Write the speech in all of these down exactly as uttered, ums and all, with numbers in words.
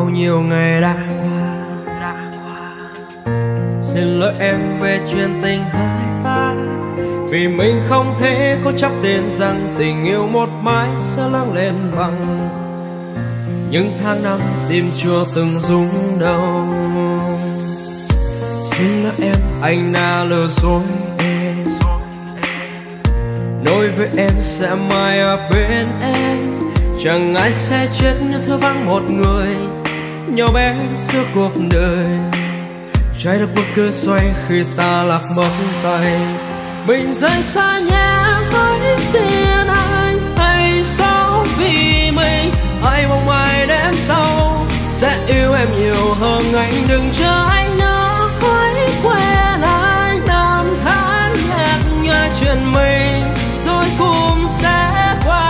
nhiêu ngày đã qua. Xin lỗi em về chuyện tình hai ta, vì mình không thể có chắc tin rằng tình yêu một mãi sẽ lớn lên bằng những tháng năm tim chưa từng rung động. Xin lỗi em, anh đã lừa dối em, nói với em sẽ mãi ở bên em. Chẳng ai sẽ chết nếu thiếu vắng một người nhỏ bé giữa cuộc đời. Trái đất bất cứ xoay khi ta lạc mất tay. Mình rời xa nhé với tiền anh, hay sao vì mình ai mong mai đến sau sẽ yêu em nhiều hơn anh. Đừng chờ anh nữa hãy quên anh. Năm tháng nhạt nhòa chuyện mình rồi cũng sẽ qua.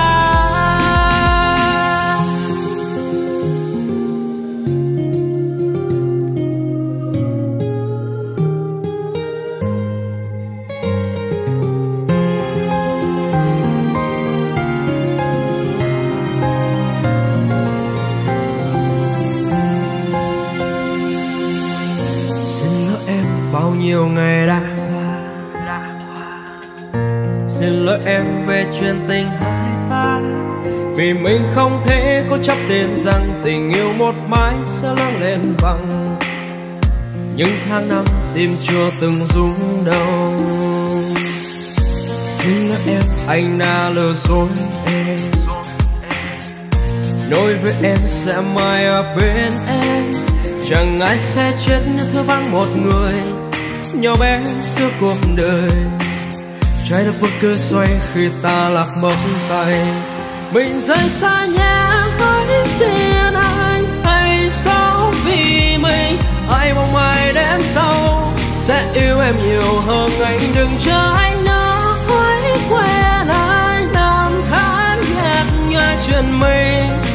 Bao nhiêu ngày đã qua. Xin lỗi em về chuyện tình hai ta, vì mình không thể có chấp tin rằng tình yêu một mãi sẽ lớn lên bằng những tháng năm tim chưa từng rung động. Xin lỗi em, anh đã lừa dối em, nói với em sẽ mãi ở bên em. Chẳng ai sẽ chết nếu thiếu vắng một người nhỏ bé giữa cuộc đời. Trái đất bất cứ xoay khi ta lạc mất tay. Mình rời xa nhé với tiền anh, hay sao vì mình ai mong mai đến sau sẽ yêu em nhiều hơn anh. Đừng chờ anh nữa hãy quên anh. Năm tháng nhạt nhòa chuyện mình